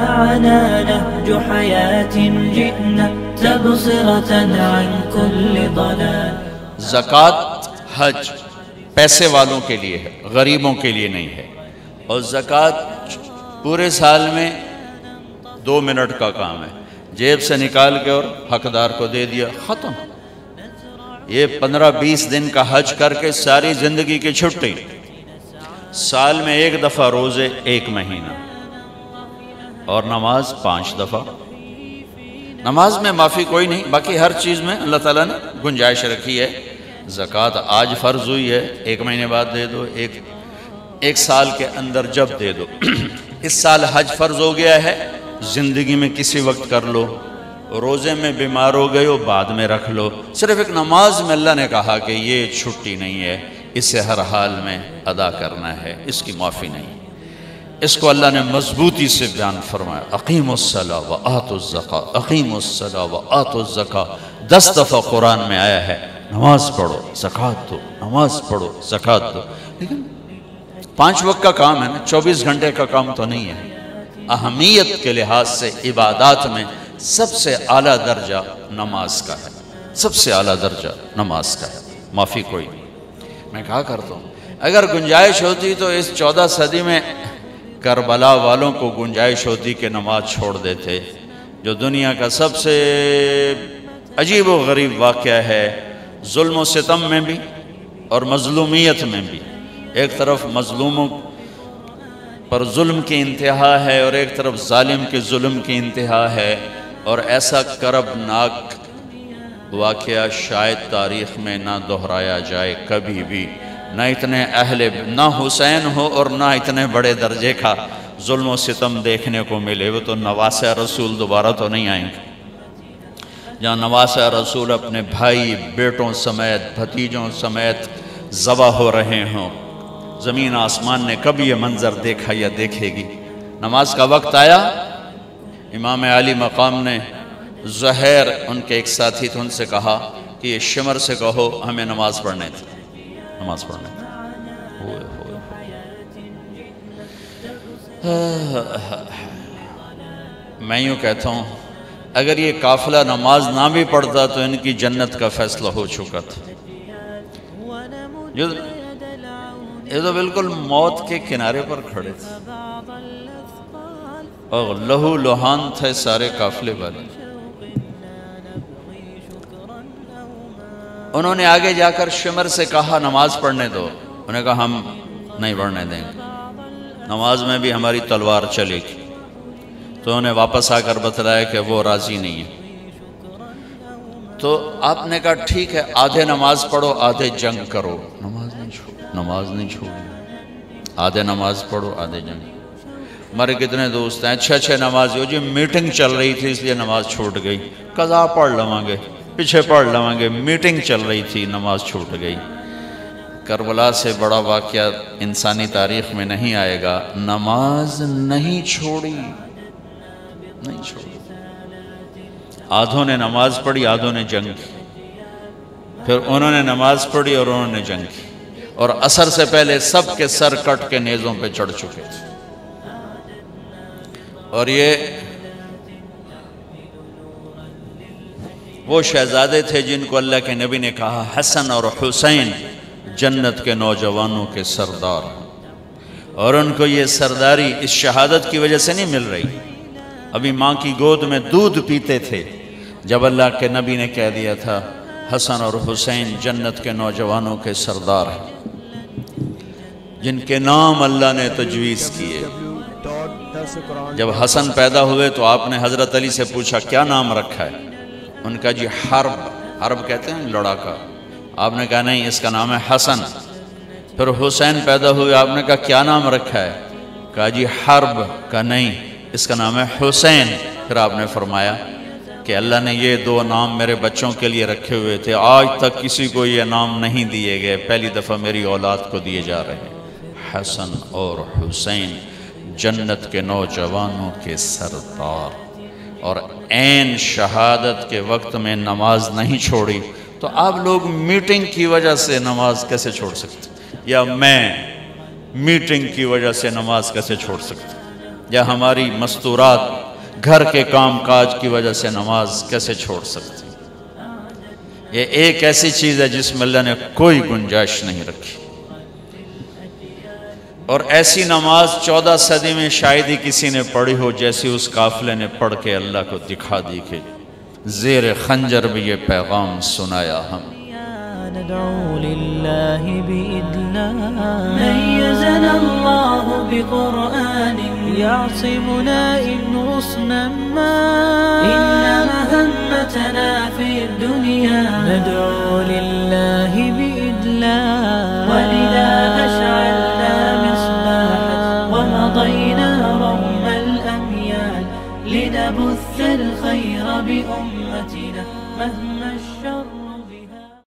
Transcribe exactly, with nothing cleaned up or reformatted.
معنا نهج حياة جئنا تبصرة عن كل ضلال. زکوٰۃ حج پیسے والوں کے لیے ہے، غریبوں کے لیے نہیں ہے. اور زکوٰۃ پورے سال میں دو منٹ کا کام ہے، جیب سے نکال کے اور حقدار کو دے دیا، ختم. یہ پندرہ بیس دن کا حج کر کے ساری زندگی کی چھٹی، سال میں ایک دفعہ روزے ایک مہینہ، اور نماز پانچ دفعہ. نماز میں معافی کوئی نہیں، باقی ہر چیز میں اللہ تعالیٰ نے گنجائش رکھی ہے. زکوٰۃ آج فرض ہوئی ہے، ایک مہینے بعد دے دو، ایک ایک سال کے اندر جب دے دو. اس سال حج فرض ہو گیا ہے، زندگی میں کسی وقت کر لو. روزے میں بیمار ہو گئے ہو بعد میں رکھ لو. صرف ایک نماز میں اللہ نے کہا کہ یہ چھٹی نہیں ہے، اسے ہر حال میں ادا کرنا ہے، اس کی معافی نہیں. اس کو اللہ نے مضبوطی سے بیان فرمایا، اقیموا الصلاۃ وآتوا الزکاۃ، اقیموا الصلاۃ وآتوا الزکاۃ. دس دفعہ قرآن میں آیا ہے نماز پڑھو زکوٰۃ دو، نماز پڑھو زکوٰۃ دو. لیکن پانچ وقت کا کام ہے نا، چوبیس گھنٹے کا کام تو نہیں ہے. اہمیت کے لحاظ سے عبادات میں سب سے اعلیٰ درجہ نماز کا ہے، سب سے اعلیٰ درجہ نماز کا ہے، معافی کوئی نہیں. میں کہا کرتا ہوں اگر گنجائش ہوتی تو اس چودہ صدی میں کربلا والوں کو گنجائش ہوتی کہ نماز چھوڑ دیتے، جو دنیا کا سب سے عجیب و غریب واقعہ ہے. ظلم و ستم میں بھی اور مظلومیت میں بھی. ایک طرف مظلوموں پر ظلم کی انتہا ہے اور ایک طرف ظالم کے ظلم کی انتہا ہے. اور ایسا کربناک واقعہ شاید تاریخ میں نہ دہرایا جائے کبھی بھی. نہ اتنے اہل نہ حسین ہو اور نہ اتنے بڑے درجے کا ظلم و ستم دیکھنے کو ملے. وہ تو نواسہ رسول دوبارہ تو نہیں آئیں گے، جہاں نواسہ رسول اپنے بھائی بیٹوں سمیت بھتیجوں سمیت ذبح ہو رہے ہوں. زمین آسمان نے کبھی یہ منظر دیکھا یا دیکھے گی؟ نماز کا وقت آیا، امام علی مقام نے زہیر ان کے ایک ساتھی تھے، ان سے کہا کہ یہ شمر سے کہو ہمیں نماز پڑھنے تھی، نماز پڑھنے تھی. ہوئے ہوئے میں یوں کہتا ہوں اگر یہ قافلہ نماز نہ بھی پڑھتا تو ان کی جنت کا فیصلہ ہو چکا تھا. یہ تو بالکل موت کے کنارے پر کھڑے تھے اور لہو لہان تھے سارے قافلے والے. انہوں نے آگے جا کر شمر سے کہا نماز پڑھنے دو، انہوں نے کہا ہم نہیں پڑھنے دیں گے، نماز میں بھی ہماری تلوار چلے گی. تو انہوں نے واپس آ کر بتلایا کہ وہ راضی نہیں ہے. تو آپ نے کہا ٹھیک ہے آدھے نماز پڑھو آدھے جنگ کرو. نماز نہیں چھوڑ نماز نہیں چھوڑی، آدھے نماز پڑھو آدھے جنگ. ہمارے کتنے دوست ہیں اچھے اچھے نماز ہو جی میٹنگ چل رہی تھی اس لیے نماز چھوٹ گئی، قضا پڑھ لواں گے پیچھے پڑھ لواں گے، میٹنگ چل رہی تھی نماز چھوٹ گئی. کربلا سے بڑا واقعہ انسانی تاریخ میں نہیں آئے گا. نماز نہیں چھوڑی، نہیں چھوڑی. آدھوں نے نماز پڑھی آدھوں نے جنگ کی، پھر انہوں نے نماز پڑھی اور انہوں نے جنگ کی. اور عصر سے پہلے سب کے سر کٹ کے نیزوں پہ چڑھ چکے تھے. اور یہ وہ شہزادے تھے جن کو اللہ کے نبی نے کہا حسن اور حسین جنت کے نوجوانوں کے سردار ہیں. اور ان کو یہ سرداری اس شہادت کی وجہ سے نہیں مل رہی، ابھی ماں کی گود میں دودھ پیتے تھے جب اللہ کے نبی نے کہہ دیا تھا حسن اور حسین جنت کے نوجوانوں کے سردار ہیں جن کے نام اللہ نے تجویز کیے. جب حسن پیدا ہوئے تو آپ نے حضرت علی سے پوچھا کیا نام رکھا ہے؟ ان کا جی حرب، حرب کہتے ہیں لڑاکا. آپ نے کہا نہیں اس کا نام ہے حسن. پھر حسین پیدا ہوئے، آپ نے کہا کیا نام رکھا ہے؟ کہا جی حرب. کہا نہیں اس کا نام ہے حسین. پھر آپ نے فرمایا کہ اللہ نے یہ دو نام میرے بچوں کے لیے رکھے ہوئے تھے، آج تک کسی کو یہ نام نہیں دیے گئے، پہلی دفعہ میری اولاد کو دیے جا رہے ہیں. حسن اور حسین جنت کے نوجوانوں کے سردار. اور عین شہادت کے وقت میں نماز نہیں چھوڑی تو آپ لوگ میٹنگ کی وجہ سے نماز کیسے چھوڑ سکتے؟ یا میں میٹنگ کی وجہ سے نماز کیسے چھوڑ سکتا؟ یا ہماری مستورات گھر کے کام کاج کی وجہ سے نماز کیسے چھوڑ سکتی؟ یہ ایک ایسی چیز ہے جس میں اللہ نے کوئی گنجائش نہیں رکھی، اور ایسی نماز چودہ صدی میں شاید ہی کسی نے پڑھی ہو جیسی اس قافلے نے پڑھ کے اللہ کو دکھا دی کہ زیر خنجر بھی یہ پیغام سنایا ہم۔ ندعو للہ بإدلال میزنا اللہ بقرآن يعصمنا إن غصنا ما إن مهمتنا في الدنيا ندعو لله بإدلال ولذا أشعلنا مصباحا ومضينا روم الأميال لنبث الخير بأمتنا مهما الشر